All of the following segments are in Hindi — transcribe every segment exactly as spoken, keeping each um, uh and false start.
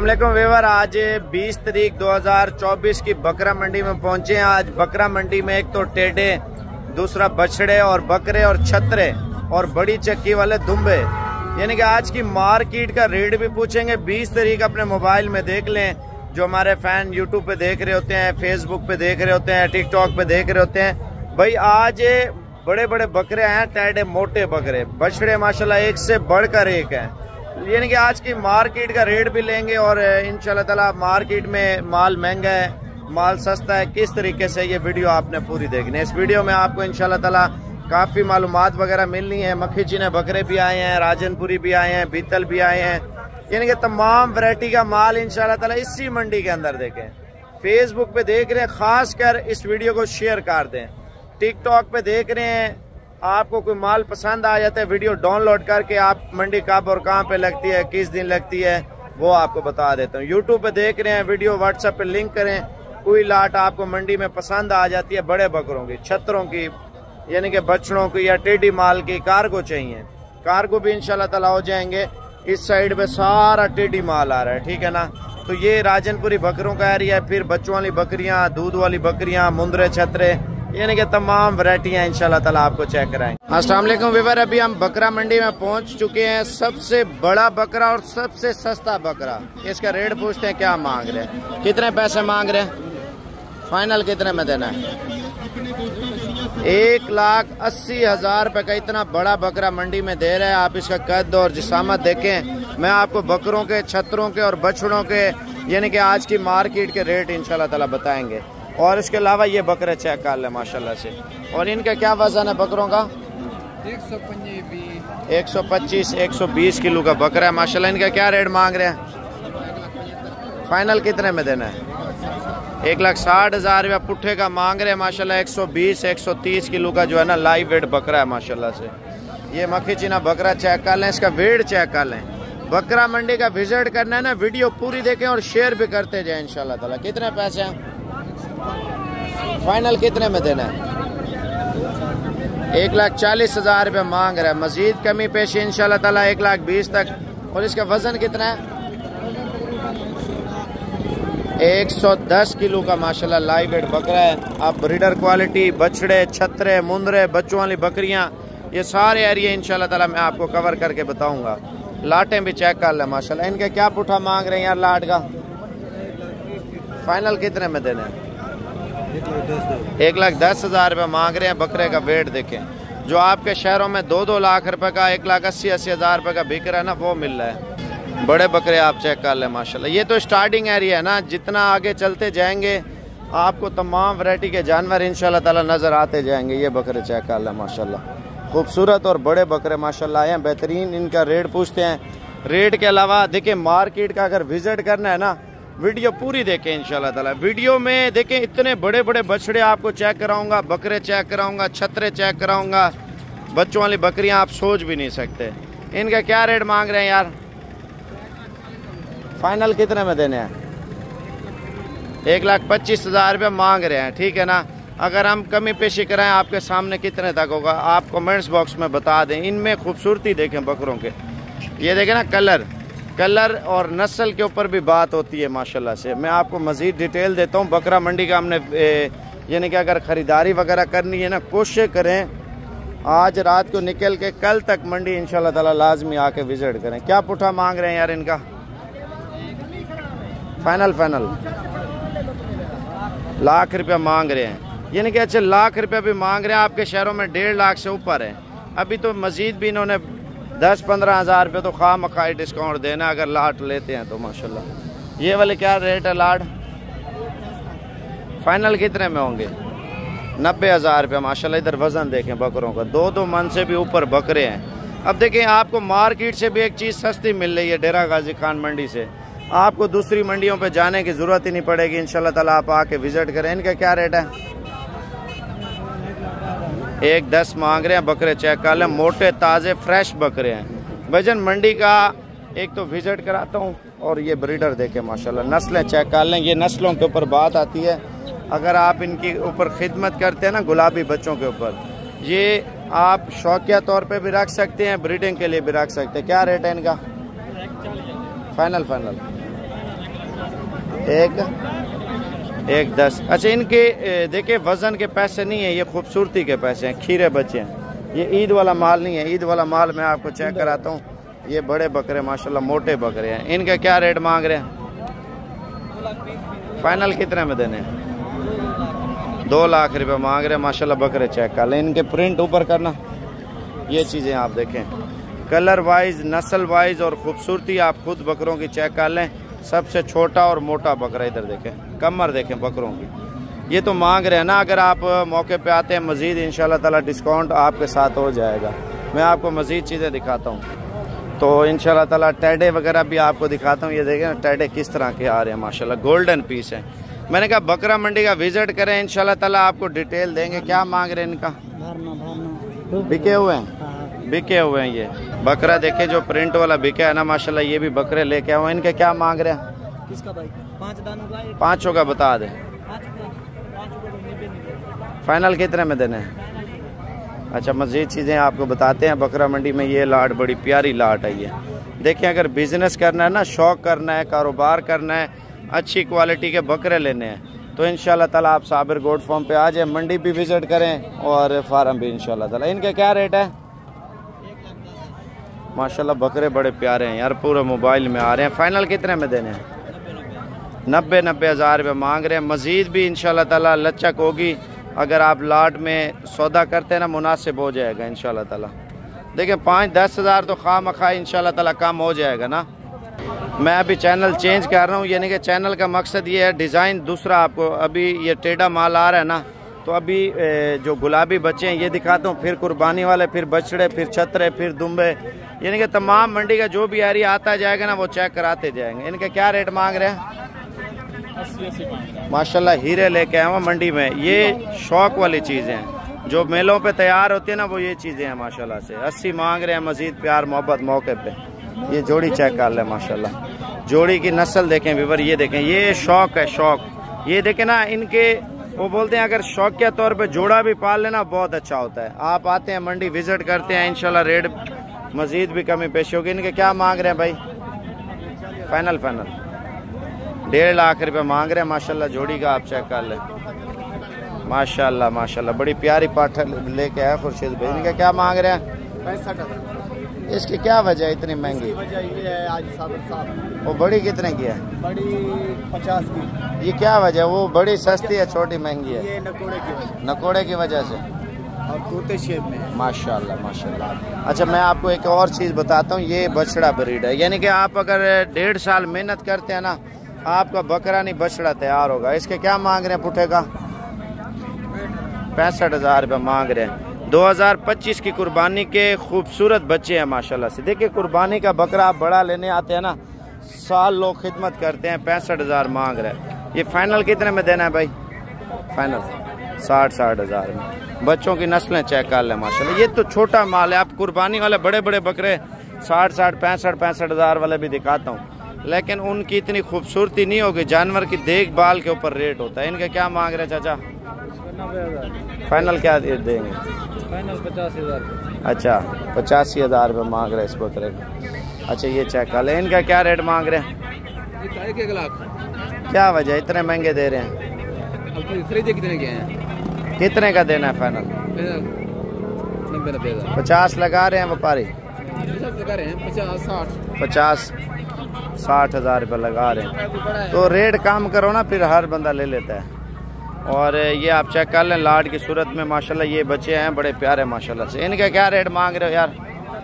अस्सलामुअलैकुम व्यूअर, आज बीस तारीख दो हज़ार चौबीस की बकरा मंडी में पहुंचे हैं। आज बकरा मंडी में एक तो टेढ़े, दूसरा बछड़े और बकरे और छतरे और बड़ी चक्की वाले दुम्बे, यानी कि आज की मार्केट का रेट भी पूछेंगे। बीस तारीख अपने मोबाइल में देख लें, जो हमारे फैन यूट्यूब पे देख रहे होते हैं, फेसबुक पे देख रहे होते हैं, टिकटॉक पे देख रहे होते हैं। भाई आज बड़े बड़े बकरे हैं, टेढ़े मोटे बकरे, बछड़े माशाल्लाह एक से बढ़कर एक है। यानी कि आज की मार्केट का रेट भी लेंगे और इंशाल्लाह ताला मार्केट में माल महंगा है, माल सस्ता है, किस तरीके से ये वीडियो आपने पूरी देखनी है। इस वीडियो में आपको इंशाल्लाह ताला काफ़ी मालूमात वगैरह मिलनी है। मक्खी चीने बकरे भी आए हैं, राजनपुरी भी आए हैं, बीतल भी आए हैं, यानी कि तमाम वैरायटी का माल इंशाल्लाह ताला इसी मंडी के अंदर देखें। फेसबुक पे देख रहे हैं, खास कर इस वीडियो को शेयर कर दें। टिकटॉक पे देख रहे हैं, आपको कोई माल पसंद आ जाता है, वीडियो डाउनलोड करके आप मंडी कब और कहाँ पे लगती है, किस दिन लगती है, वो आपको बता देता हूँ। यूट्यूब पे देख रहे हैं वीडियो, व्हाट्सएप पे लिंक करें। कोई लाट आपको मंडी में पसंद आ जाती है, बड़े बकरों की, छतरों की, यानी कि बछड़ों की या टेढ़ी माल की कार्गो चाहिए, कार्गो भी इंशाल्लाह ताला हो जाएंगे। इस साइड पे सारा टेढ़ी माल आ रहा है, ठीक है ना। तो ये राजनपुरी बकरों का एरिया है, फिर बच्चों वाली बकरियां, दूध वाली बकरियां, मुंदरे छतरे, यानी कि तमाम वैरायटियां इंशाल्लाह ताला आपको चेक कराएंगे। अस्सलाम वालेकुम व्यूअर, अभी हम बकरा मंडी में पहुंच चुके हैं। सबसे बड़ा बकरा और सबसे सस्ता बकरा, इसका रेट पूछते हैं क्या मांग रहे हैं, कितने पैसे मांग रहे हैं, फाइनल कितने में देना है। एक लाख अस्सी हजार रुपए का इतना बड़ा बकरा मंडी में दे रहे हैं। आप इसका कद और जिसामत देखें। मैं आपको बकरों के, छतरों के और बछड़ों के, यानी कि आज की मार्केट के रेट इंशाल्लाह ताला बताएंगे। और इसके अलावा ये बकरे चेक कर ले माशाल्लाह से। और इनका क्या वजन है बकरों का? एक सौ पच्चीस एक सौ बीस किलो का बकरा है माशाल्लाह। इनका क्या रेट मांग रहे हैं, फाइनल कितने में देना है? एक लाख साठ हजार रुपया पुट्ठे का मांग रहे हैं माशाल्लाह। एक सौ बीस एक सौ तीस किलो का जो है ना लाइव वेट बकरा है माशाल्लाह से। ये मक्खी चीना बकरा चेक कर लें, इसका वेट चेक कर लें। बकरा मंडी का विजिट करना है ना, वीडियो पूरी देखें और शेयर भी करते जाए इंशाल्लाह ताला। कितने पैसे हैं, फाइनल कितने में देना है? एक लाख चालीस हजार रुपये मांग रहा है। मजीद कमी पेशी इंशाल्लाह ताला एक लाख बीस तक। और इसका वजन कितना है? एक सौ दस किलो का माशाल्लाह लाइव वेट बकरा है। आप ब्रीडर क्वालिटी, बछड़े, छतरे, मुंदरे, बच्चों वाली बकरियां, ये सारे एरिया इंशाल्लाह ताला मैं आपको कवर करके बताऊंगा। लाटें भी चेक कर ले माशाल्लाह। इनके क्या पुठा मांग रहे हैं यार लाट का, फाइनल कितने में देना है? एक लाख दस हजार रुपये मांग रहे हैं। बकरे का वेट देखें, जो आपके शहरों में दो दो लाख रुपए का, एक लाख अस्सी अस्सी हजार रुपये का बिक रहा है ना, वो मिल रहा है। बड़े बकरे आप चेक कर लें माशाल्लाह। ये तो स्टार्टिंग एरिया है ना, जितना आगे चलते जाएंगे आपको तमाम वैरायटी के जानवर इंशाल्लाह ताला नजर आते जाएंगे। ये बकरे चेक कर लें माशाल्लाह, खूबसूरत और बड़े बकरे माशाल्लाह हैं, बेहतरीन। इनका रेट पूछते हैं। रेट के अलावा देखिए, मार्केट का अगर विजिट करना है ना, वीडियो पूरी देखें इंशाल्लाह ताला। वीडियो में देखें, इतने बड़े बड़े बछड़े आपको चेक कराऊंगा, बकरे चेक कराऊंगा, छतरे चेक कराऊंगा, बच्चों वाली बकरियां आप सोच भी नहीं सकते। इनका क्या रेट मांग रहे हैं यार, फाइनल कितने में देने हैं? एक लाख पच्चीस हजार रुपये मांग रहे हैं, ठीक है ना। अगर हम कमी पेशी कराएं आपके सामने कितने तक होगा, आप कमेंट्स बॉक्स में बता दें। इनमें खूबसूरती देखें बकरों के, ये देखें ना, कलर कलर और नस्ल के ऊपर भी बात होती है माशाल्लाह से। मैं आपको मज़ीद डिटेल देता हूँ। बकरा मंडी का हमने यानी कि अगर ख़रीदारी वगैरह करनी है ना, कोशिश करें आज रात को निकल के कल तक मंडी इंशाल्लाह ताला लाजमी आके विजिट करें। क्या पुठा मांग रहे हैं यार इनका, फाइनल फाइनल लाख रुपया मांग रहे हैं, यानी कि अच्छा लाख रुपया भी मांग रहे हैं। आपके शहरों में डेढ़ लाख से ऊपर है। अभी तो मज़ीद भी इन्होंने दस पंद्रह हज़ार रुपये तो खा मखाई डिस्काउंट देना अगर लाट लेते हैं तो माशाल्लाह। ये वाले क्या रेट है लाट, फाइनल कितने में होंगे? नब्बे हज़ार रुपये माशाल्लाह। इधर वज़न देखें बकरों का, दो दो मन से भी ऊपर बकरे हैं। अब देखें, आपको मार्केट से भी एक चीज़ सस्ती मिल रही है डेरा गाजी खान मंडी से। आपको दूसरी मंडियों पे जाने की ज़रूरत ही नहीं पड़ेगी इंशाल्लाह ताला। आप आके विजिट करें। इनका क्या रेट है? एक दस मांग रहे हैं। बकरे चेक कर लें, मोटे ताज़े फ्रेश बकरे हैं। वजन मंडी का एक तो विजिट कराता हूँ और ये ब्रीडर देखें माशाल्लाह, नस्लें चेक कर लें। ये नस्लों के ऊपर बात आती है। अगर आप इनकी ऊपर खिदमत करते हैं ना, गुलाबी बच्चों के ऊपर, ये आप शौकिया तौर पे भी रख सकते हैं, ब्रीडिंग के लिए भी रख सकते हैं। क्या रेट है इनका, फाइनल फाइनल एक एक दस। अच्छा, इनके देखिए वजन के पैसे नहीं है, ये खूबसूरती के पैसे हैं, खीरे बच्चे हैं। ये ईद वाला माल नहीं है, ईद वाला माल मैं आपको चेक कराता हूँ। ये बड़े बकरे माशाल्लाह मोटे बकरे हैं। इनका क्या रेट मांग रहे हैं? फाइनल कितने में देने हैं? दो लाख रुपए मांग रहे हैं माशाल्लाह। बकरे चेक कर लें, इनके प्रिंट ऊपर करना, ये चीज़ें आप देखें, कलर वाइज, नस्ल वाइज और खूबसूरती आप खुद बकरों की चेक कर लें। सबसे छोटा और मोटा बकरा इधर देखें, कमर देखें बकरों की। ये तो मांग रहे हैं ना, अगर आप मौके पे आते हैं मज़ीद इंशाल्लाह ताला डिस्काउंट आपके साथ हो जाएगा। मैं आपको मज़ीद चीज़ें दिखाता हूँ तो इंशाल्लाह ताला टैडे वगैरह भी आपको दिखाता हूँ। ये देखें ना टैडे किस तरह के आ रहे हैं माशाल्लाह, गोल्डन पीस है। मैंने कहा बकरा मंडी का विजिट करें, इंशाल्लाह ताला आपको डिटेल देंगे। क्या मांग रहे हैं इनका? बिके हुए हैं, बिके हुए हैं। ये बकरा देखे जो प्रिंट वाला बिका है ना माशाल्लाह, ये भी बकरे लेके आए। इनके क्या मांग रहे हैं? किसका भाई? पाँच दानों का, पाँचों का बता दे। फाइनल कितने में देने हैं? अच्छा, मज़ीद चीज़ें आपको बताते हैं। बकरा मंडी में ये लाट बड़ी प्यारी लाट है। ये देखें, अगर बिजनेस करना है ना, शौक करना है, कारोबार करना है, अच्छी क्वालिटी के बकरे लेने हैं तो इंशाल्लाह ताला आप साबिर गोट फार्म पे आ जाए, मंडी भी विजिट करें और फार्म भी इंशाल्लाह ताला। इनके क्या रेट है? माशाल्लाह बकरे बड़े प्यारे हैं यार, पूरे मोबाइल में आ रहे हैं। फाइनल कितने में देने हैं? नब्बे नब्बे हज़ार रुपये मांग रहे हैं। मज़ीद भी इंशाल्लाह ताला लचक होगी, अगर आप लाट में सौदा करते हैं ना मुनासिब हो जाएगा इंशाल्लाह ताला। देखिए पाँच दस हज़ार तो खा मखा इंशाल्लाह ताला कम हो जाएगा ना। मैं अभी चैनल चेंज कर रहा हूँ, यानी कि चैनल का मकसद ये है डिज़ाइन दूसरा आपको। अभी ये टेढ़ा माल आ रहा है ना, तो अभी जो गुलाबी बच्चे हैं ये दिखाता हूँ, फिर कुर्बानी वाले, फिर बछड़े, फिर छतरे, फिर दुम्बे, यानी कि तमाम मंडी का जो भी एरिया आता जाएगा ना वो चेक कराते जाएंगे। इनके क्या रेट मांग रहे हैं? माशाल्लाह हीरे लेके आए हैं मंडी में। ये शौक वाली चीज़ें हैं, जो मेलों पे तैयार होती है ना, वो ये चीज़ें हैं माशाल्लाह से। अस्सी मांग रहे हैं। मज़ीद प्यार मोहब्बत मौके पे। ये जोड़ी चेक कर ले माशाल्लाह, जोड़ी की नस्ल देखें विवर, ये देखें, ये शौक है, शौक। ये देखें ना, इनके वो बोलते हैं अगर शौकिया तौर पे जोड़ा भी पाल लेना बहुत अच्छा होता है। आप आते हैं मंडी विजिट करते हैं, इंशाल्लाह रेट मज़ीद भी कमी पेशी होगी। इनके क्या मांग रहे हैं भाई? फाइनल फाइनल डेढ़ लाख रुपए मांग रहे हैं माशाल्लाह। जोड़ी का आप चेक कर लें माशाल्लाह माशाल्लाह, बड़ी प्यारी पाठ लेके आया खुर्शीद भाई। इनका क्या मांग रहे हैं? पैंसठ हज़ार। इसकी क्या वजह है इतनी महंगी? वजह ये है आज साबिर साहब, वो बड़ी कितने की है? बड़ी पचास की। ये क्या वजह? वो बड़ी सस्ती है, छोटी महंगी है? ये नकोड़े की वजह, नकोड़े की वजह से और तोते शेप में। माशाल्लाह माशाल्लाह। अच्छा, मैं आपको एक और चीज़ बताता हूँ, ये बछड़ा ब्रीड है, यानी कि आप अगर डेढ़ साल मेहनत करते हैं ना, आपका बकरा नहीं बछड़ा तैयार होगा। इसके क्या मांग रहे हैं पुठे का? पैंसठ हज़ार रुपये मांग रहे हैं। दो हज़ार पच्चीस की कुर्बानी के खूबसूरत बच्चे हैं माशाल्लाह से। देखिए कुर्बानी का बकरा आप बड़ा लेने आते हैं ना, साल लोग खिदमत करते हैं। पैंसठ हज़ार मांग रहे हैं। ये फाइनल कितने में देना है भाई? फाइनल साठ साठ हज़ार में। बच्चों की नस्लें चेक कर लें माशाल्लाह। ये तो छोटा माल है, आप कुर्बानी वाले बड़े बड़े बकरे साठ साठ पैंसठ पैंसठ हज़ार वाले भी दिखाता हूँ, लेकिन उनकी इतनी खूबसूरती नहीं होगी। जानवर की देखभाल के ऊपर रेट होता है। इनके क्या मांग रहे हैं चाचा? फाइनल क्या देंगे? फाइनल पचासी हज़ार। अच्छा, पचासी हज़ार रुपये मांग रहे हैं इस बकरे का। अच्छा, ये चेक कर लें। इनका क्या रेट मांग रहे हैं? एक एक लाख। क्या वजह इतने महंगे दे रहे हैं? खरीदे कितने के हैं? कितने का देना है फाइनल? नब्बे नब्बे हज़ार। पचास लगा रहे हैं व्यापारी? लगा रहे हैं पचास साठ। पचास साठ हज़ार रुपये लगा रहे हैं, तो रेट कम करो ना, फिर हर बंदा ले लेता है। और ये आप चेक कर लें, लाड की सूरत में माशाल्लाह ये बच्चे हैं बड़े प्यारे माशाल्लाह से। इनका क्या रेट मांग रहे हो यार?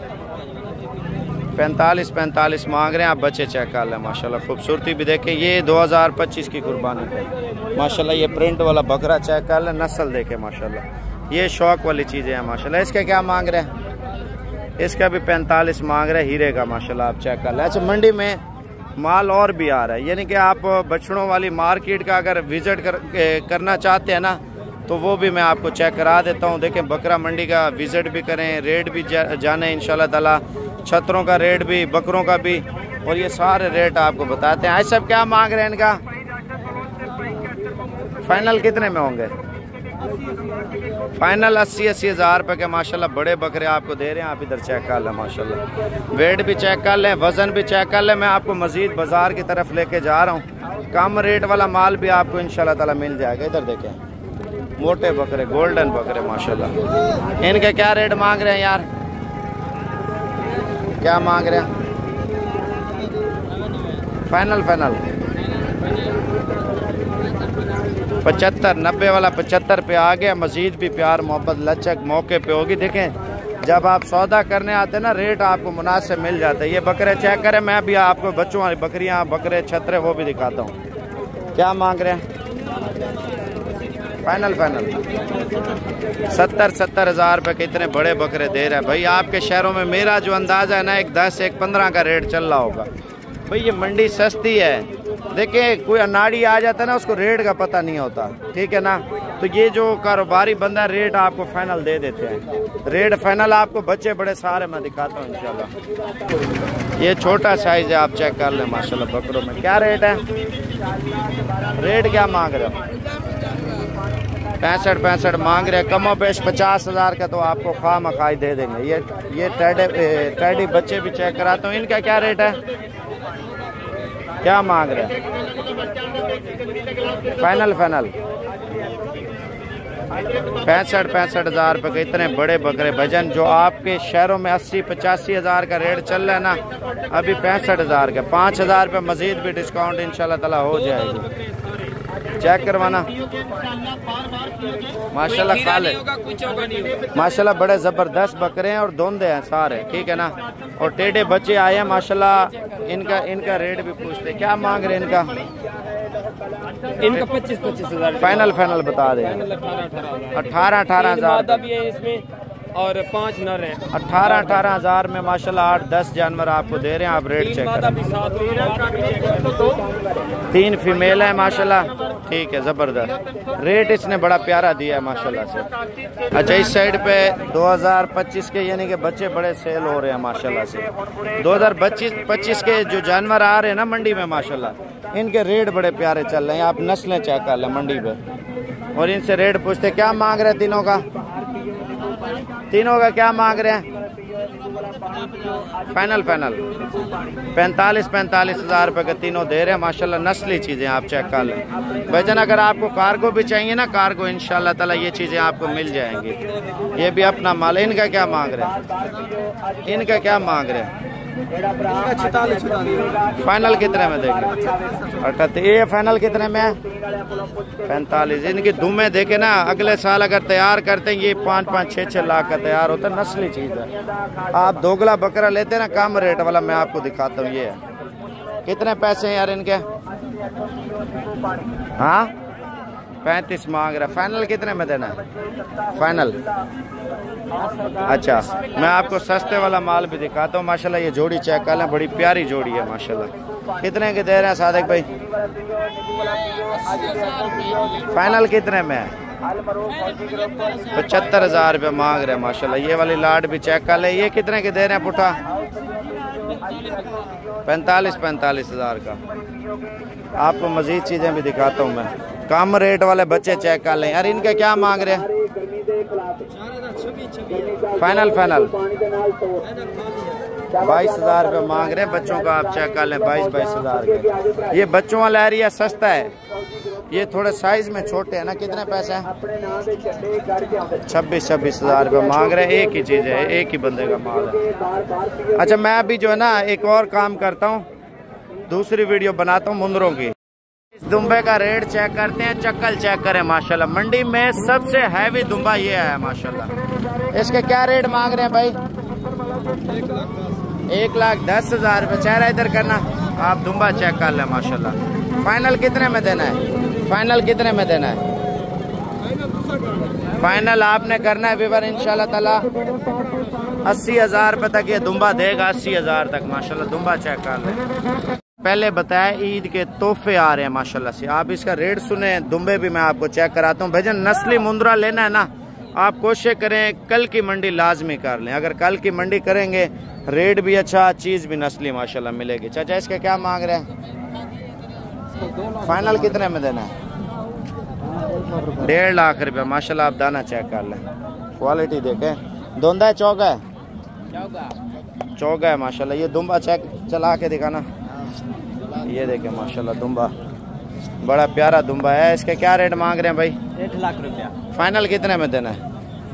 पैंतालीस पैंतालीस मांग रहे हैं। आप बच्चे चेक कर लें माशाल्लाह, खूबसूरती भी देखें। ये दो हज़ार पच्चीस की कुर्बानी है माशाल्लाह। ये प्रिंट वाला बकरा चेक कर लें, नस्ल देखें माशाल्लाह। ये शौक वाली चीज़ें हैं माशाल्लाह। इसका क्या मांग रहे हैं? इसका भी पैंतालीस मांग रहे हैं, हीरे का माशाल्लाह। आप चेक कर लें। अच्छा, मंडी में माल और भी आ रहा है, यानी कि आप बछड़ों वाली मार्केट का अगर विजिट कर, करना चाहते हैं ना, तो वो भी मैं आपको चेक करा देता हूँ। देखें बकरा मंडी का विजिट भी करें, रेट भी जा, जाने इंशाल्लाह ताला। छतरों का रेट भी, बकरों का भी, और ये सारे रेट आपको बताते हैं। आज सब क्या मांग रहे हैं इनका? फाइनल कितने में होंगे? फाइनल अस्सी अस्सी हज़ार रुपये के माशाल्लाह बड़े बकरे आपको दे रहे हैं। आप इधर चेक कर लें माशाल्लाह, वेट भी चेक कर लें, वज़न भी चेक कर लें। मैं आपको मज़ीद बाज़ार की तरफ लेके जा रहा हूँ, कम रेट वाला माल भी आपको इंशाल्लाह ताला मिल जाएगा। इधर देखें मोटे बकरे, गोल्डन बकरे माशाल्लाह। इनके क्या रेट मांग रहे हैं यार, क्या मांग रहे हैं? फाइनल फाइनल पचहत्तर, नब्बे वाला पचहत्तर पे आ गया। मजीद भी प्यार मोहब्बत लचक मौके पे होगी। देखें जब आप सौदा करने आते हैं ना, रेट आपको मुनासिब मिल जाता है। ये बकरे चेक करें, मैं भी आपको बच्चों वाली बकरियां, बकरे छतरे वो भी दिखाता हूँ। क्या मांग रहे हैं? फाइनल फाइनल सत्तर सत्तर हज़ार रुपये के इतने बड़े बकरे दे रहे हैं भाई। आपके शहरों में मेरा जो अंदाज़ा है ना, एक दस एक पंद्रह का रेट चल रहा होगा भाई। ये मंडी सस्ती है। देखिए कोई अनाड़ी आ जाता है ना, उसको रेट का पता नहीं होता, ठीक है ना। तो ये जो कारोबारी बंदा रेट आपको फाइनल दे देते हैं। रेट फाइनल आपको बच्चे बड़े सारे मैं दिखाता हूँ इंशाल्लाह। ये छोटा साइज है, आप चेक कर लें माशाल्लाह बकरों में। क्या रेट है? रेट क्या मांग रहे हो? पैंसठ पैंसठ मांग रहे हैं। कमो पेश पचास हज़ार का तो आपको खा मखाई दे देंगे। ये ये टैडी टैडी बच्चे भी चेक कराता हूँ। इनका क्या रेट है, क्या मांग रहे हैं? फाइनल फाइनल पैंसठ पैंसठ हज़ार रुपये के इतने बड़े बकरे भजन, जो आपके शहरों में अस्सी पचासी हज़ार का रेट चल रहा है ना, अभी पैंसठ हज़ार का। पाँच हज़ार रुपये मजीद भी डिस्काउंट इंशाल्लाह ताला हो जाएगी। चेक करवाना माशाल्लाह। खाले माशाल्लाह बड़े ज़बरदस्त बकरे हैं और धुंधे हैं सारे, ठीक है ना। और टेढ़े बच्चे आए हैं माशाल्लाह। इनका इनका रेट भी पूछते, क्या मांग रहे हैं इनका? इनका पच्चीस पच्चीस हज़ार फाइनल फाइनल बता दें। अठारह अठारह हज़ार भी है इसमें और पाँच नर हैं। अठारह अठारह हज़ार में माशाल्लाह आठ दस जानवर आपको दे रहे हैं। आप रेट चेक करें। तीन फीमेल है माशाल्लाह, ठीक है ज़बरदस्त। रेट इसने बड़ा प्यारा दिया है माशाल्लाह से। अच्छा इस साइड पे दो हज़ार पच्चीस के यानी कि बच्चे बड़े सेल हो रहे हैं माशाल्लाह से। दो हज़ार पच्चीस के जो जानवर आ रहे हैं ना मंडी में माशाल्लाह, इनके रेट बड़े प्यारे चल रहे हैं। आप नस्लें चेक कर लें मंडी पे और इनसे रेट पूछते। क्या मांग रहे हैं तीनों का? तीनों का क्या मांग रहे हैं? फाइनल फाइनल पैंतालीस पैंतालीस हज़ार रुपये के तीनों दे रहे हैं माशाल्लाह। नस्ली चीज़ें आप चेक कर लें भाईजान। अगर आपको कार्गो भी चाहिए ना, कार्गो इंशाल्लाह ताला ये चीज़ें आपको मिल जाएंगी। ये भी अपना माल। इनका क्या मांग रहे हैं? इनका क्या मांग रहे हैं? फाइनल कितने में देंगे? अठहत्तर। ये फाइनल कितने में है? पैंतालीस। इनकी दुमें देखे ना, अगले साल अगर तैयार करते हैं ये पाँच पाँच छः छः लाख का तैयार होता है। नस्ली चीज़ है। आप दोगला बकरा लेते हैं ना कम रेट वाला, मैं आपको दिखाता हूँ। ये है कितने पैसे हैं यार इनके? हाँ पैंतीस मांग रहा। फाइनल कितने में देना है? फाइनल अच्छा मैं आपको सस्ते वाला माल भी दिखाता हूँ माशाल्लाह। ये जोड़ी चेक कर लें, बड़ी प्यारी जोड़ी है माशाल्लाह। कितने के दे रहे हैं सादिक भाई? फाइनल कितने में है? पचहत्तर हज़ार रुपये मांग रहे हैं माशाल्लाह। ये वाली लाट भी चेक कर ले। ये कितने के दे रहे हैं पुठा? पैंतालीस पैंतालीस हज़ार का। आपको मजीद चीज़ें भी दिखाता हूँ मैं। कम रेट वाले बच्चे चेक कर लें यार। इनके क्या मांग रहे हैं? फाइनल फाइनल बाईस हजार रुपये मांग रहे हैं बच्चों का। आप चेक कर लें बाईस बाईस हजार के। ये बच्चों वाला एरिया सस्ता है, ये थोड़े साइज में छोटे हैं ना। कितने पैसे हैं? छब्बीस छब्बीस हजार रुपये मांग रहे हैं। एक ही चीज़ है, एक ही बंदे का माल है। अच्छा मैं अभी जो है ना एक और काम करता हूँ, दूसरी वीडियो बनाता हूँ मुंदरों की। इस दुम्बे का रेट चेक करते हैं, चक्कल चेक करें माशाल्लाह। मंडी में सबसे हैवी दुम्बा ये है माशाल्लाह। इसके क्या रेट मांग रहे हैं भाई? एक लाख दस हजार रुपये। चेहरा इधर करना, आप दुम्बा चेक कर लें माशाल्लाह। फाइनल कितने में देना है? फाइनल कितने में देना है? फाइनल आपने करना है विवर इंशाल्लाह ताला अस्सी हजार रुपये तक ये दुम्बा देगा। अस्सी हजार तक माशाल्लाह दुम्बा चेक कर लें। पहले बताया ईद के तोहफे आ रहे हैं माशाल्लाह से। आप इसका रेट सुने, दुम्बे भी मैं आपको चेक कराता हूँ। भजन नस्ली मुंद्रा लेना है ना, आप कोशिश करें कल की मंडी लाजमी कर लें। अगर कल की मंडी करेंगे रेट भी अच्छा, चीज़ भी नस्ली माशाल्लाह मिलेगी। चाचा इसके क्या मांग रहे हैं? फाइनल कितने में देना है? डेढ़ लाख रुपया माशाल्लाह। आप दाना चेक कर लें, क्वालिटी देखें। धुंधा है चौका है? चौका है माशाल्लाह। ये दुम्बा चेक चला के दिखाना। ये देखें माशाल्लाह दुम्बा बड़ा प्यारा दुम्बा है। इसके क्या रेट मांग रहे हैं भाई? एक लाख रुपया। फाइनल कितने में देना है?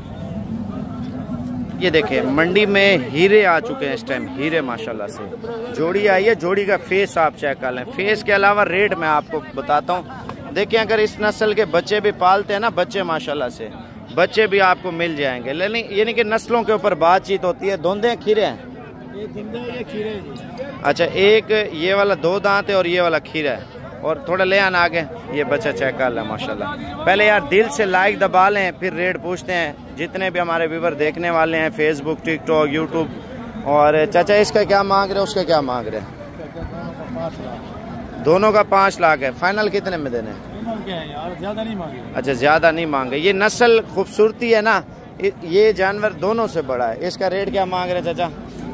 ये देखें मंडी में हीरे आ चुके हैं इस टाइम, हीरे माशाल्लाह से। जोड़ी आई है, जोड़ी का फेस आप चेक कर लें। फेस के अलावा रेट मैं आपको बताता हूँ। देखिए अगर इस नस्ल के बच्चे भी पालते हैं ना, बच्चे माशाल्लाह से बच्चे भी आपको मिल जाएंगे। लेकिन यानी कि नस्लों के ऊपर बातचीत होती है। धुंधे हैं खीरे हैं? ये धुंधे ये खीरे हैं। अच्छा, एक ये वाला दो दांत है और ये वाला खीरा है। और थोड़ा ले आना आगे। ये बच्चा चेक कर लें माशाल्लाह। पहले यार दिल से लाइक दबा लें, फिर रेट पूछते हैं। जितने भी हमारे व्यूवर देखने वाले हैं फेसबुक, टिकटॉक, यूट्यूब। और चाचा इसका क्या मांग रहे हैं, उसका क्या मांग रहे हैं? दोनों का पाँच लाख है। फाइनल कितने में देने हैं? ज्यादा नहीं मांगे। अच्छा, ज्यादा नहीं मांगे। ये नस्ल खूबसूरती है ना, ये जानवर दोनों से बड़ा है। इसका रेट क्या मांग रहे हैं चाचा?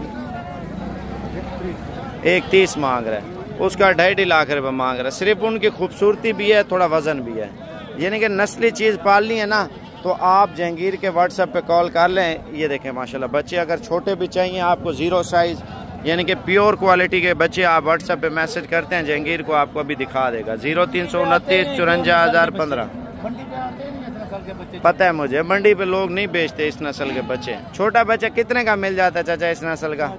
एक तीस मांग रहे हैं। उसका ढाई ढाई लाख रुपए मांग रहा है। सिर्फ उनकी खूबसूरती भी है, थोड़ा वजन भी है। यानी कि नस्ली चीज़ पालनी है ना, तो आप जहांगीर के व्हाट्सएप पे कॉल कर लें। ये देखें माशाल्लाह बच्चे अगर छोटे भी चाहिए आपको, जीरो साइज यानी कि प्योर क्वालिटी के बच्चे, आप व्हाट्सएप पे मैसेज करते हैं, जहांगीर को आपको अभी दिखा देगा। जीरो तीन सौ उनतीस चौरंजा हज़ार पंद्रह। पता है मुझे, मंडी पे लोग नहीं बेचते इस नस्ल के बच्चे। छोटा बच्चा कितने का मिल जाता है चाचा इस नस्ल का?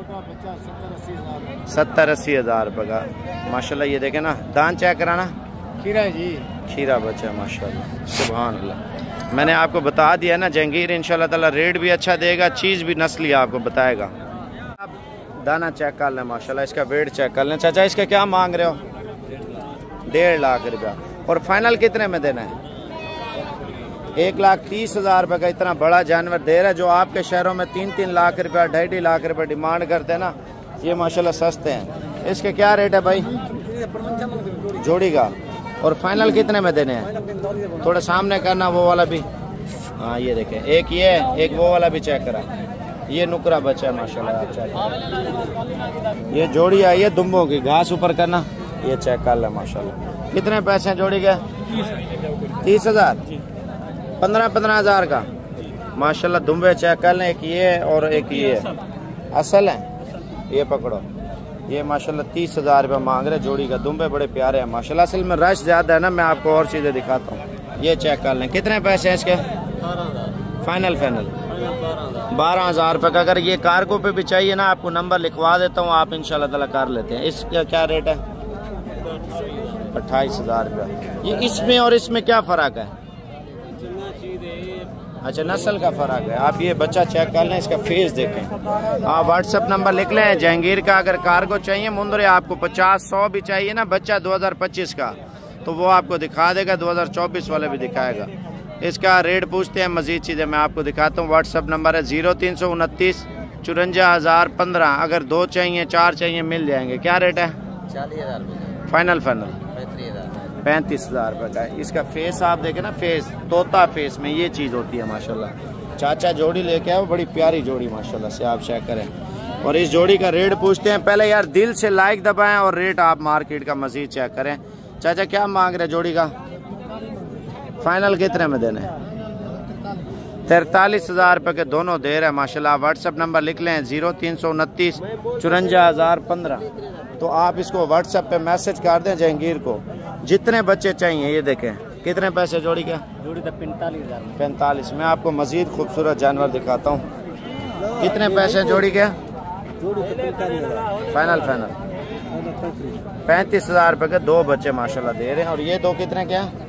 सत्तर अस्सी हज़ार रुपये का माशाल्लाह। ये देखे ना, दान चेक कराना। खीरा जी, खीरा बच्चा है माशाल्लाह, सुभान अल्लाह। मैंने आपको बता दिया ना, जहांगीर इंशाल्लाह ताला रेट भी अच्छा देगा, चीज़ भी नस्ली आपको बताएगा। आप दाना चेक कर लें माशाल्लाह, इसका वेट चेक कर लें। चाचा इसका क्या मांग रहे हो? डेढ़ लाख रुपया। और फाइनल कितने में देना है? एक लाख तीस हज़ार रुपये का इतना बड़ा जानवर दे रहा है। जो आपके शहरों में तीन तीन लाख रुपया, ढाई ढाई लाख रुपये डिमांड करते हैं ना, ये माशाल्लाह सस्ते हैं। इसके क्या रेट है भाई जोड़ी का? और फाइनल कितने में देने हैं? थोड़ा सामने करना, वो वाला भी। हाँ ये देखें, एक ये एक वो वाला भी चेक करा। ये नुकरा बच्चा है माशाल्लाह, चेक। ये जोड़ी आई है दुम्बों की, घास ऊपर करना। ये चेक कर ले माशाल्लाह। कितने पैसे हैं जोड़ी के? तीस हजार पंद्रह पंद्रह हजार का माशाल्लाह। दुम्बे चेक कर लें, एक ये और एक ये असल है। ये पकड़ो, ये माशाल्लाह तीस हजार रुपये मांग रहे जोड़ी का। दुम्बे बड़े प्यारे हैं माशाल्लाह। असल में रश ज्यादा है ना, मैं आपको और चीजें दिखाता हूँ। ये चेक कर लें, कितने पैसे हैं इसके? फाइनल फाइनल बारह हजार रुपये का। अगर ये कार्गो पे भी चाहिए ना, आपको नंबर लिखवा देता हूँ, आप इंशाल्लाह ताला कर लेते हैं। इसका क्या रेट है? अट्ठाईस हजार रुपया। ये इसमें और इसमें क्या फर्क है? अच्छा, नस्ल का फर्क है। आप ये बच्चा चेक कर लें, इसका फेस देखें। आप व्हाट्सएप नंबर लिख लें जहांगीर का। अगर कार्गो चाहिए मुंदरे, आपको पचास सौ भी चाहिए ना बच्चा दो हज़ार पच्चीस का, तो वो आपको दिखा देगा। दो हज़ार चौबीस वाले भी दिखाएगा। इसका रेट पूछते हैं, मजीद चीज़ें मैं आपको दिखाता हूँ। व्हाट्सएप नंबर है जीरो तीन सौ उनतीस चुरंजा हज़ार पंद्रह। अगर दो चाहिए, चार चाहिए, मिल जाएंगे। क्या रेट है? चालीस हज़ार फाइनल फाइनल पैंतीस हजार रुपये का है। इसका फेस आप देखें ना, फेस तोता फेस में ये चीज़ होती है माशाल्लाह। चाचा जोड़ी लेके आओ, बड़ी प्यारी जोड़ी माशाल्लाह से, आप चेक करें। और इस जोड़ी का रेट पूछते हैं। पहले यार दिल से लाइक दबाएं और रेट आप मार्केट का मजीद चेक करें। चाचा क्या मांग रहे जोड़ी का? फाइनल कितने में देने? तैतालीस हजार रुपये के दोनों दे रहे हैं माशाल्लाह। व्हाट्सएप नंबर लिख लें जीरो तीन सौ उनतीस चुरंजा हज़ार पंद्रह। तो आप इसको व्हाट्सएप पे मैसेज कर दें जहांगीर को, जितने बच्चे चाहिए। ये देखें कितने पैसे जोड़ी के? जोड़ी तो पैंतालीस हजार पैंतालीस। मैं आपको मजीद खूबसूरत जानवर दिखाता हूँ। कितने पैसे जोड़ी के? फाइनल फाइनल पैंतीस हजार रुपये के दो बच्चे माशाल्लाह दे रहे हैं। और ये दो कितने के हैं?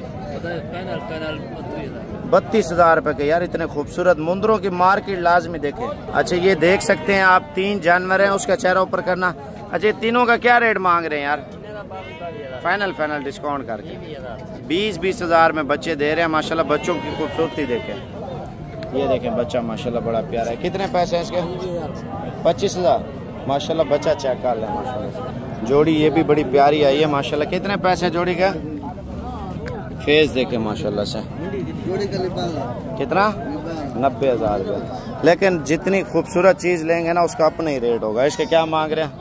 बत्तीस हजार रुपये के। यार इतने खूबसूरत मुंदरों की मार्केट लाजमी देखें। अच्छा, ये देख सकते हैं आप, तीन जानवर हैं। उसका चेहरा ऊपर करना। अच्छा, तीनों का क्या रेट मांग रहे हैं यार? फाइनल फाइनल डिस्काउंट करके बीस बीस हजार में बच्चे दे रहे हैं माशाल्लाह। बच्चों की खूबसूरती देखें। ये देखें बच्चा माशाल्लाह बड़ा प्यारा है। कितने पैसे हैं इसके? पच्चीस हजार माशाल्लाह। बच्चा चेक कर लें माशाल्लाह। जोड़ी ये भी बड़ी प्यारी आई है माशाल्लाह। कितने पैसे जोड़ी का? फेस देखें माशाल्लाह से। कितना? नब्बे हजार रुपये। लेकिन जितनी खूबसूरत चीज़ लेंगे ना, उसका अपना ही रेट होगा। इसके क्या मांग रहे हैं?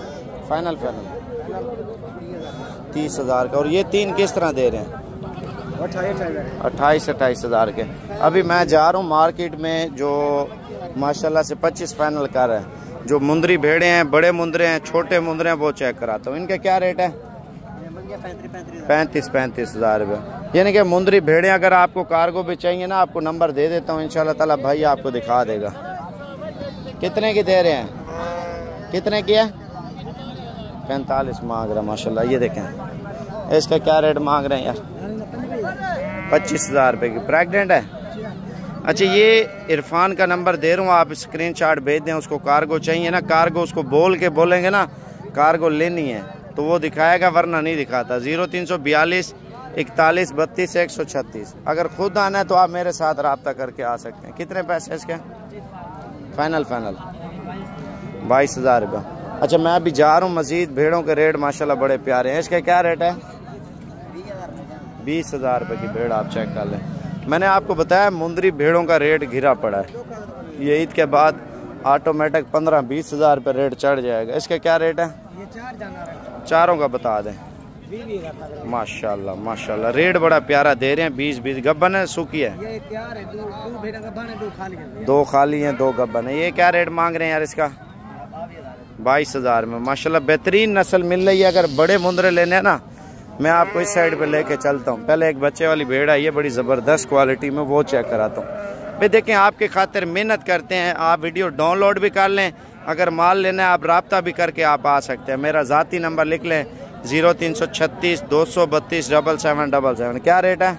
फाइनल फाइनल तीस हजार का। और ये तीन किस तरह दे रहे हैं? अट्ठाईस अट्ठाईस हज़ार के। अभी मैं जा रहा हूँ मार्केट में जो माशाल्लाह से पच्चीस फाइनल कर रहा है। जो मुंदरी भेड़े हैं, बड़े मुंदरे हैं, छोटे मुंदरे हैं, वो चेक कराता हूँ। इनका क्या रेट है? पैंतीस पैंतीस हज़ार रुपये। यानी कि मुंदरी भेड़े अगर आपको कार्गो भी चाहिए ना, आपको नंबर दे देता हूँ, इंशाल्लाह ताला भाई आपको दिखा देगा। कितने की दे रहे हैं? कितने की है? पैंतालीस मांग रहे हैं माशाल्लाह। ये देखें इसका क्या रेट मांग रहे हैं यार? पच्चीस हज़ार रुपये की। प्रेग्नेंट है? अच्छा, ये इरफान का नंबर दे रहा हूँ, आप स्क्रीनशॉट भेज दें। उसको कार्गो चाहिए ना, कार्गो उसको बोल के बोलेंगे ना कार्गो लेनी है तो वो दिखाएगा, वरना नहीं दिखाता। जीरो तीन सौ बयालीस इकतालीस बत्तीस एक सौ छत्तीस। अगर खुद आना है तो आप मेरे साथ रब्ता करके आ सकते हैं। कितने पैसे इसके? फाइनल फाइनल बाईस हज़ार रुपये। अच्छा, मैं अभी जा रहा हूँ मजीद। भेड़ों के रेट माशाल्लाह बड़े प्यारे हैं। इसका क्या रेट है? बीस हज़ार रुपये की भेड़ आप चेक कर लें। मैंने आपको बताया मुंदरी भेड़ों का रेट घिरा पड़ा है। ये ईद के बाद ऑटोमेटिक पंद्रह बीस हज़ार रुपये रेट चढ़ जाएगा। इसका क्या रेट है? ये चार जानवर चारों का बता दें। माशाल्लाह माशाल्लाह रेट बड़ा प्यारा दे रहे हैं। बीस बीस गब्बन है, सूखी है? ये तैयार है। दो दो भेड़ा गब्बन है, दो खाली है। दो खाली हैं, दो गब्बन है। ये क्या रेट मांग रहे हैं यार इसका? बाईस हज़ार में। माशाल्लाह बेहतरीन नस्ल मिल रही है। अगर बड़े मुंदरे लेने हैं ना, मैं आपको इस साइड पे लेके चलता हूँ। पहले एक बच्चे वाली भेड़ है, ये बड़ी ज़बरदस्त क्वालिटी में, वो चेक कराता हूँ। भाई देखें, आपके खातिर मेहनत करते हैं। आप वीडियो डाउनलोड भी कर लें, अगर माल लेना है आप रब्ता भी करके आप आ सकते हैं। मेरा ज़ाती नंबर लिख लें, जीरो तीन सौ छत्तीस दो सौ बत्तीस डबल सेवन डबल सेवन। क्या रेट है?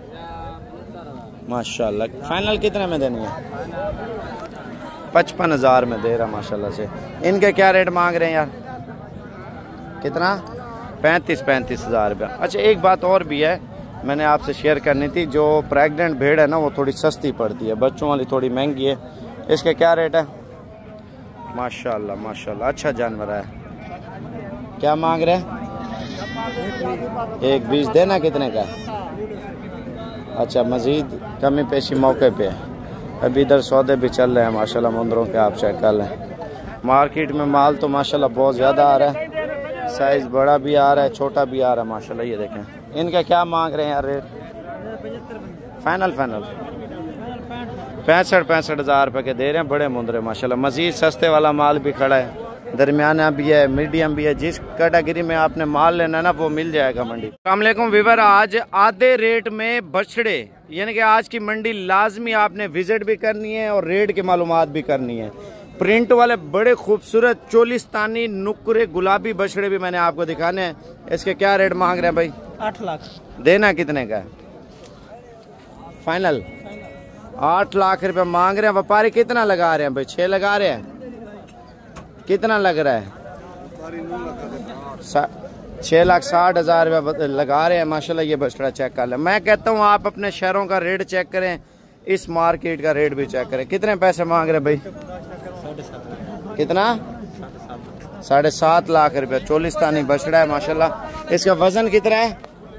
माशाल्लाह। फाइनल कितने में देनी है? पचपन हज़ार में दे रहा माशाल्लाह से। इनके क्या रेट मांग रहे हैं यार? कितना? पैंतीस पैंतीस हज़ार रुपया। अच्छा, एक बात और भी है मैंने आपसे शेयर करनी थी। जो प्रेग्नेंट भेड़ है ना, वो थोड़ी सस्ती पड़ती है, बच्चों वाली थोड़ी महंगी है। इसके क्या रेट है? माशाल्लाह माशाल्लाह अच्छा जानवर है। क्या मांग रहे हैं? एक बीस। देना कितने का? अच्छा, मजीद कमी पेशी मौके पे है। अभी इधर सौदे भी चल रहे हैं माशाल्लाह मुंदरों के, आप चेक कर लें। मार्केट में माल तो माशाल्लाह बहुत ज़्यादा आ रहा है। साइज बड़ा भी आ रहा है, छोटा भी आ रहा है माशाल्लाह। ये देखें इनका क्या मांग रहे हैं यार रेट? फाइनल फाइनल पैंसठ पैंसठ हज़ार रुपये के दे रहे हैं बड़े मुंदरे माशाल्लाह। मजीद सस्ते वाला माल भी खड़ा है, दरमियाना भी है, मीडियम भी है। जिस कैटेगरी में आपने माल लेना है ना, वो मिल जाएगा मंडी। अस्सलाम वालेकुम वीवर, आज आधे रेट में बछड़े, यानी कि आज की मंडी लाजमी आपने विजिट भी करनी है और रेट की मालूमात भी करनी है। प्रिंट वाले बड़े खूबसूरत चोलिस्तानी नुकुरे गुलाबी बछड़े भी मैंने आपको दिखाने हैं। इसके क्या रेट मांग रहे हैं भाई? आठ लाख। देना कितने का? फाइनल आठ लाख रुपए मांग रहे हैं। व्यापारी कितना लगा रहे हैं भाई? छह लगा रहे हैं? कितना लग रहा है? छह लाख साठ हजार रुपये लगा रहे हैं माशाल्लाह। ये बछड़ा चेक कर लें। मैं कहता हूँ आप अपने शहरों का रेट चेक करें, इस मार्केट का रेट भी चेक करें। कितने पैसे मांग रहे भाई? कितना? साढ़े सात लाख रुपया। चोलिस्तानी बछड़ा है माशाल्लाह। इसका वजन कितना है?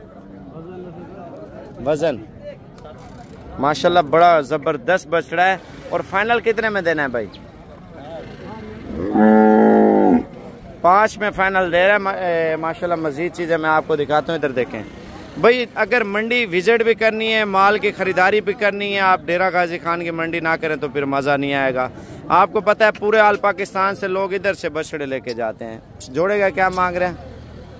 वजन माशाल्लाह बड़ा जबरदस्त बछड़ा है। और फाइनल कितने में देना है भाई? पाँच में फाइनल दे रहा है माशाल्लाह। मजीद चीज़ें मैं आपको दिखाता हूँ, इधर देखें भाई। अगर मंडी विजिट भी करनी है, माल की खरीदारी भी करनी है, आप डेरा गाजी खान की मंडी ना करें तो फिर मज़ा नहीं आएगा। आपको पता है पूरे आल पाकिस्तान से लोग इधर से बछड़े लेके जाते हैं। जोड़ेगा क्या मांग रहे हैं?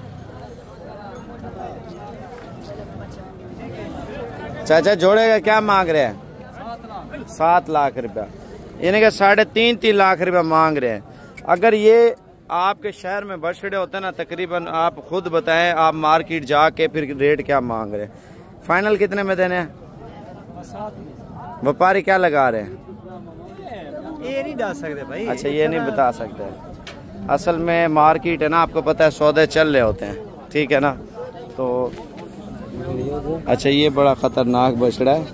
चाचा जोड़ेगा क्या मांग रहे हैं? सात लाख रुपया, यानी कि साढ़े तीन तीन लाख रुपया मांग रहे हैं। अगर ये आपके शहर में बछड़े होते हैं ना, तकरीबन आप खुद बताएं, आप मार्केट जाके फिर रेट क्या मांग रहे हैं? फाइनल कितने में देने हैं? व्यापारी क्या लगा रहे हैं? ये नहीं डाल सकते भाई। अच्छा, ये नहीं बता सकते। असल में मार्केट है ना, आपको पता है सौदे चल रहे होते हैं, ठीक है ना। तो अच्छा, ये बड़ा खतरनाक बछड़ा है,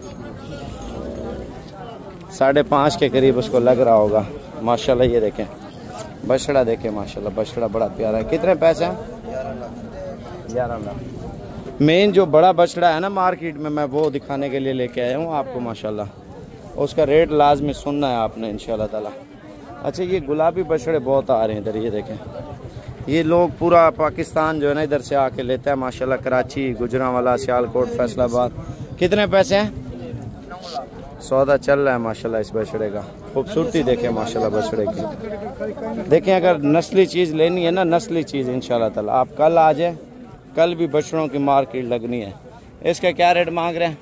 साढ़े पाँच के करीब उसको लग रहा होगा माशाल्लाह। ये देखें बछड़ा, देखें माशाल्लाह बछड़ा बड़ा प्यारा है। कितने पैसे हैं? ग्यारह लाख। मेन जो बड़ा बछड़ा है ना मार्केट में, मैं वो दिखाने के लिए लेके आया हूँ आपको माशाल्लाह। उसका रेट लाजमी सुनना है आपने इंशाल्लाह ताला। अच्छा, ये गुलाबी बछड़े बहुत आ रहे हैं इधर, ये देखें ये लोग पूरा पाकिस्तान जो है ना इधर से आके लेता है माशाल्लाह। कराची, गुजरांवाला, सियालकोट, फैसलाबाद। कितने पैसे हैं? सौदा चल रहा है माशाल्लाह इस बछड़े का। खूबसूरती देखें माशाल्लाह बछड़े की। देखें अगर नस्ली चीज़ लेनी है ना, नस्ली चीज़ इंशाल्लाह ताला आप कल आ जाए। कल भी बछड़ों की मार्केट लगनी है। इसका क्या रेट मांग रहे हैं?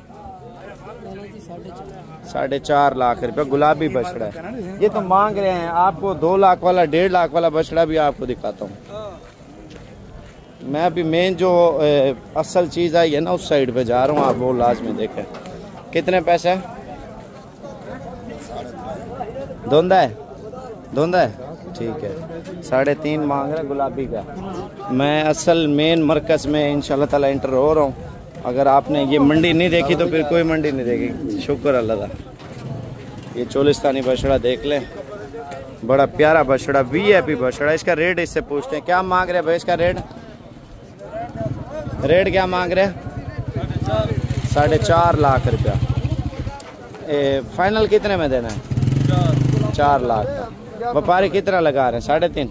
साढ़े चार लाख रुपये गुलाबी बछड़ा है। ये तो मांग रहे हैं। आपको दो लाख वाला, डेढ़ लाख वाला बछड़ा भी आपको दिखाता हूँ मैं। अभी मेन जो ए, असल चीज़ आई है ना उस साइड पे जा रहा हूँ, आप वो लाजमी देखें। कितने पैसे है? धुंधा है, धुंधा है, ठीक है। साढ़े तीन मांग रहे गुलाबी का। मैं असल मेन मरकज़ में इंशाल्लाह ताला इंटर हो रहा हूँ। अगर आपने ये मंडी नहीं देखी तो फिर कोई मंडी नहीं देखी। शुक्र अल्लाह का। ये चोलिस्तानी बछड़ा देख लें, बड़ा प्यारा बछड़ा, वी आई पी बछड़ा। इसका रेट इससे पूछते हैं, क्या मांग रहे हैं भाई इसका रेट? रेट क्या मांग रहे हैं? साढ़े चार लाख रुपया। फाइनल कितने में देना है? चार लाख का। व्यापारी कितना लगा रहे हैं? साढ़े तीन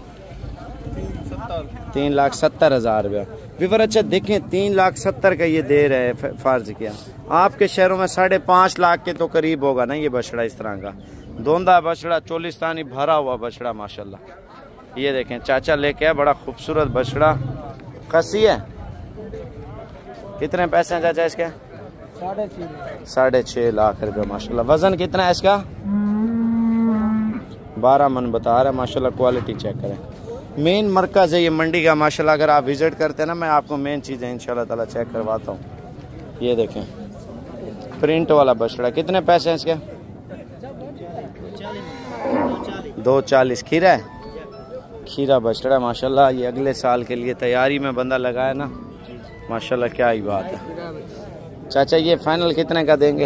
तीन लाख सत्तर हज़ार रुपया। विवर अच्छा देखें, तीन लाख सत्तर का ये दे रहे हैं। फर्ज किया आपके शहरों में साढ़े पाँच लाख के तो करीब होगा ना ये बछड़ा। इस तरह का धोंदा बछड़ा, चोलिस्तानी भरा हुआ बछड़ा माशाल्लाह। ये देखें चाचा लेके आए, बड़ा खूबसूरत बछड़ा। खसी है। कितने पैसे हैं चाचा इसके? साढ़े छः साढ़े छः लाख रुपये माशाल्लाह। वजन कितना है इसका? बारह मन बता रहा है माशाल्लाह। क्वालिटी चेक करें। मेन मरकज़ है ये मंडी का माशाल्लाह। अगर आप विजिट करते हैं ना, मैं आपको मेन चीज़ें इंशाल्लाह ताला चेक करवाता हूँ। ये देखें प्रिंट वाला बछड़ा। कितने पैसे हैं इसके? दो चालीस। खीरा है, खीरा बछड़ा माशाल्लाह। ये अगले साल के लिए तैयारी में बंदा लगाया ना माशाल्लाह, क्या ही बात है। चाचा ये फाइनल कितने का देंगे?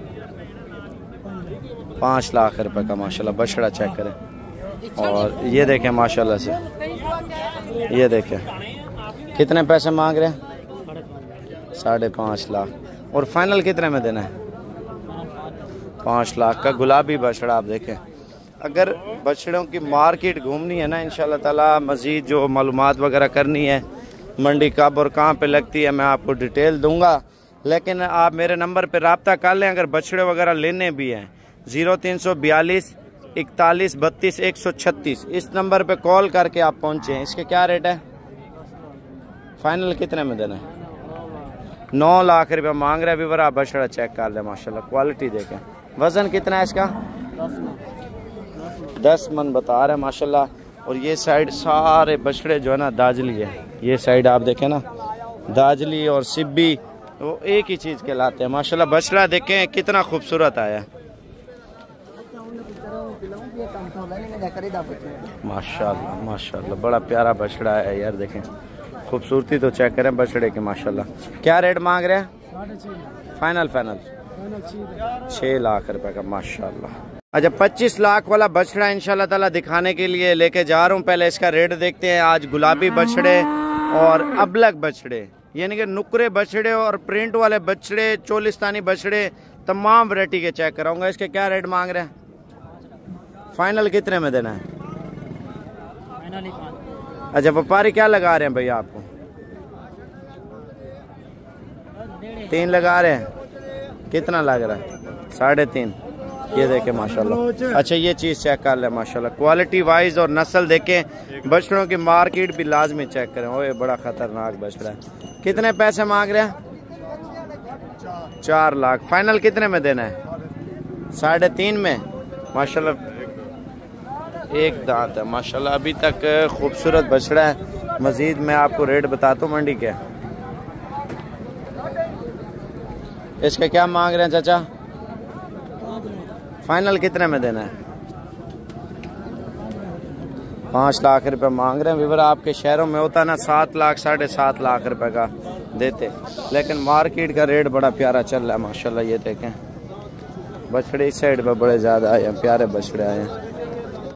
पाँच लाख रुपए का माशाल्लाह बछड़ा चेक करें। और ये देखें माशाल्लाह से, ये देखें कितने पैसे मांग रहे हैं? साढ़े पाँच लाख। और फाइनल कितने में देना है? पाँच लाख का गुलाबी बछड़ा। आप देखें, अगर बछड़ों की मार्केट घूमनी है ना इंशाल्लाह ताला, मज़ीद जो मालूमात वगैरह करनी है, मंडी कब और कहाँ पे लगती है, मैं आपको डिटेल दूंगा। लेकिन आप मेरे नंबर पे रब्ता कर लें अगर बछड़े वगैरह लेने भी हैं। ज़ीरो तीन सौ बयालीस इकतालीस बत्तीस एक सौ छत्तीस इस नंबर पे कॉल करके आप पहुँचे। इसके क्या रेट है? फाइनल कितने में देना है? नौ लाख रुपया मांग रहे। भी आप बछड़ा चेक कर लें माशाल्लाह, क्वालिटी देखें। वज़न कितना है इसका? दस मन बता रहे हैं माशाल्लाह। और ये साइड सारे बछड़े जो है ना दाजली है। ये साइड आप देखें ना, दाजली और सिब्बी वो एक ही चीज़ कहलाते हैं माशाल्लाह। बछड़ा देखें कितना खूबसूरत आया माशाल्लाह माशाल्लाह। बड़ा प्यारा बछड़ा है यार। देखें खूबसूरती तो चेक करें बछड़े की माशाल्लाह। क्या रेट मांग रहे हैं? फाइनल फाइनल छः लाख रुपए का माशाल्लाह। अच्छा पच्चीस लाख वाला बछड़ा इंशाल्लाह ताला दिखाने के लिए लेके जा रहा हूँ। पहले इसका रेट देखते हैं। आज गुलाबी बछड़े और अबलग बछड़े यानी कि नुकरे बछड़े और प्रिंट वाले बछड़े, चोलिस्तानी बछड़े, तमाम वैरायटी के चेक कराऊंगा। इसके क्या रेट मांग रहे हैं? फाइनल कितने में देना है? अच्छा व्यापारी क्या लगा रहे हैं भैया आपको? तीन लगा रहे हैं। कितना लग रहा है? साढ़े तीन। ये देखें माशाल्लाह। अच्छा ये चीज़ चेक कर ले माशाल्लाह, क्वालिटी वाइज और नस्ल देखें। बछड़ों की मार्केट भी लाजमी चेक करें। ओए बड़ा खतरनाक बछड़ा है। कितने पैसे मांग रहे हैं? चार लाख। फाइनल कितने में देना है? साढ़े तीन में माशाल्लाह। एक दांत है माशाल्लाह। अभी तक खूबसूरत बछड़ा है। मजीद मैं आपको रेट बताता हूँ मंडी के। इसका क्या मांग रहे हैं चाचा? फाइनल कितने में देना है? पाँच लाख रुपए मांग रहे हैं। विवर आपके शहरों में होता ना सात लाख साढ़े सात लाख रुपए का देते, लेकिन मार्केट का रेट बड़ा प्यारा चल रहा है माशाल्लाह। ये देखें बछड़े इस साइड पे बड़े ज़्यादा आए हैं, प्यारे बछड़े आए हैं।